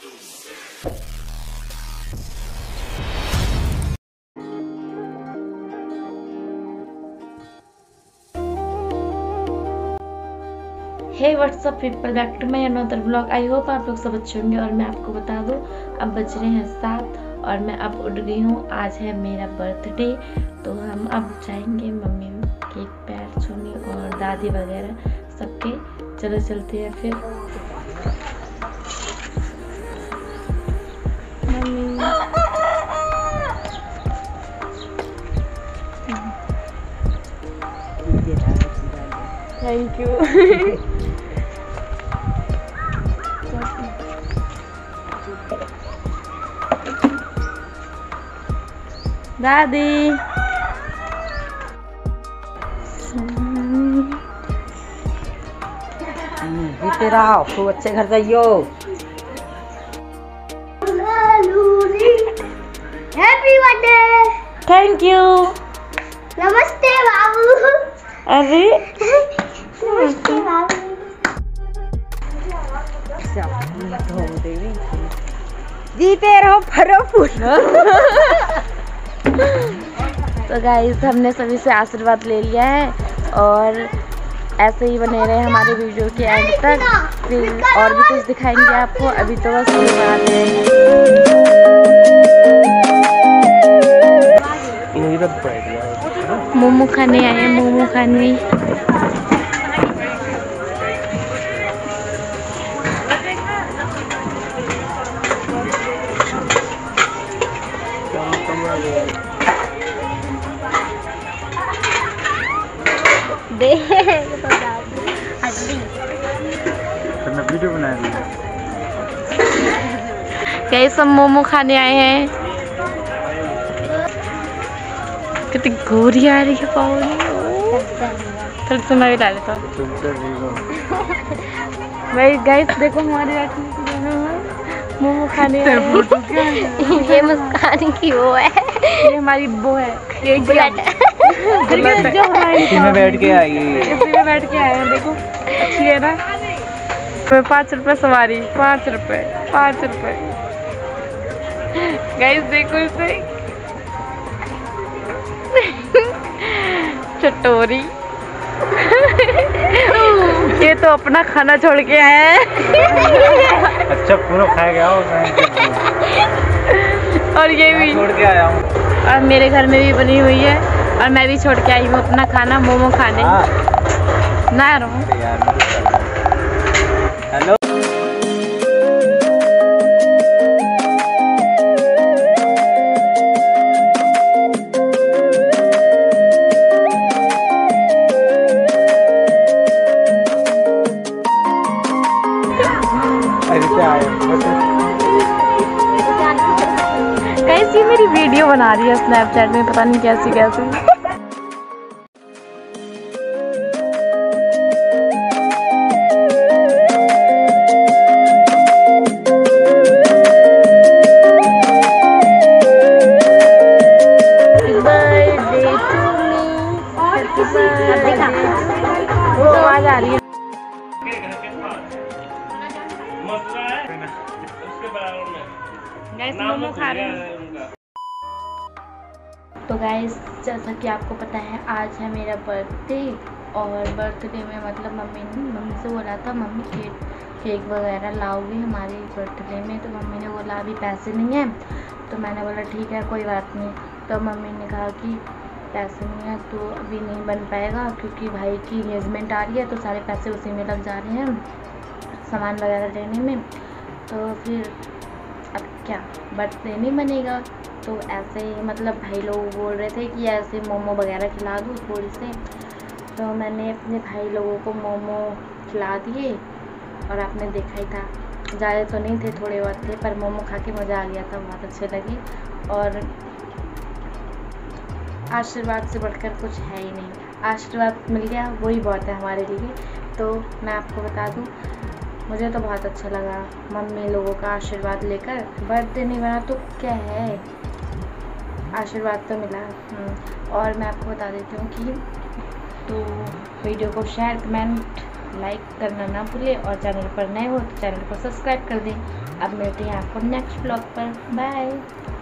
Hey what's up people, back to my another blog. I hope आप लोग सब अच्छे होंगे। और मैं आपको बता दूं, अब बज रहे हैं 7 और मैं अब उठ गई हूँ। आज है मेरा बर्थडे, तो हम अब जाएंगे मम्मी के पैर छूने और दादी वगैरह सबके। चलो चलते हैं फिर। Mummy thank you. दादी जीते रहो, खूब अच्छे घर जाइयो। Happy birthday. Thank you. नमस्ते बाबू। अरे नमस्ते बाबू। जीते रहो, फरो फूल। तो गाइस, हमने सभी से आशीर्वाद ले लिया है और ऐसे ही बने रहे हमारे वीडियो के एंड तक। फिर और भी कुछ दिखाएंगे आपको। अभी तो बस मोमो खाने आए हैं, मोमो खाने। वीडियो बना रही कई सब मोमो खाने आए हैं। कितनी गोरी आ रही है पानी। थोड़ी सी मैं भी डाल देता हूँ। भाई गाइस देखो, हमारे बैठने की जगह है, मोमो खाने आए हैं। ये मुस्कान की वो है, ये हमारी वो है, ये जो हमारी इसी में बैठ के आई है। इसी में बैठ के आए हैं। देखो अच्छी है ना। 5 रुपए सवारी, 5 रुपए, 5 रुपए। गाइस देखो इसे, चटोरी। ये तो अपना खाना छोड़ के आए हैं। अच्छा पूरा खा गया हो। और ये भी छोड़ के आया हूँ। और मेरे घर में भी बनी हुई है और मैं भी छोड़ के आई हूँ अपना खाना, मोमो खाने। ना रहूँ। हेलो, कैसी मेरी वीडियो बना रही है स्नैपचैट में, पता नहीं कैसी कैसी। वो आवाज आ रही है। गाइस मोमो खा रहे हैं। तो गाइस, जैसा कि आपको पता है, आज है मेरा बर्थडे। और बर्थडे में मतलब मम्मी से बोला था, मम्मी केक वगैरह लाओगी हमारे बर्थडे में। तो मम्मी ने बोला अभी पैसे नहीं हैं। तो मैंने बोला ठीक है, कोई बात नहीं। तो मम्मी ने कहा कि पैसे नहीं है तो अभी नहीं बन पाएगा, क्योंकि भाई की इंगेजमेंट आ रही है, तो सारे पैसे उसी में लग जा रहे हैं सामान वगैरह लेने में। तो फिर अब क्या, बर्थडे नहीं बनेगा। तो ऐसे ही मतलब भाई लोग बोल रहे थे कि ऐसे मोमो वगैरह खिला दूँ थोड़ी से। तो मैंने अपने भाई लोगों को मोमो खिला दिए। और आपने देखा ही था, ज़्यादा तो नहीं थे, थोड़े बहुत थे, पर मोमो खा के मज़ा आ गया था, बहुत अच्छे लगे। और आशीर्वाद से बढ़कर कुछ है ही नहीं। आशीर्वाद मिल गया, वही बहुत है हमारे लिए। तो मैं आपको बता दूं, मुझे तो बहुत अच्छा लगा मम्मी लोगों का आशीर्वाद लेकर। बर्थडे नहीं बना तो क्या है, आशीर्वाद तो मिला। और मैं आपको बता देती हूँ कि तो वीडियो को शेयर, कमेंट, लाइक करना ना भूलें और चैनल पर नए हो तो चैनल को सब्सक्राइब कर दें। अब मिलते हैं आपको नेक्स्ट ब्लॉग पर। बाय।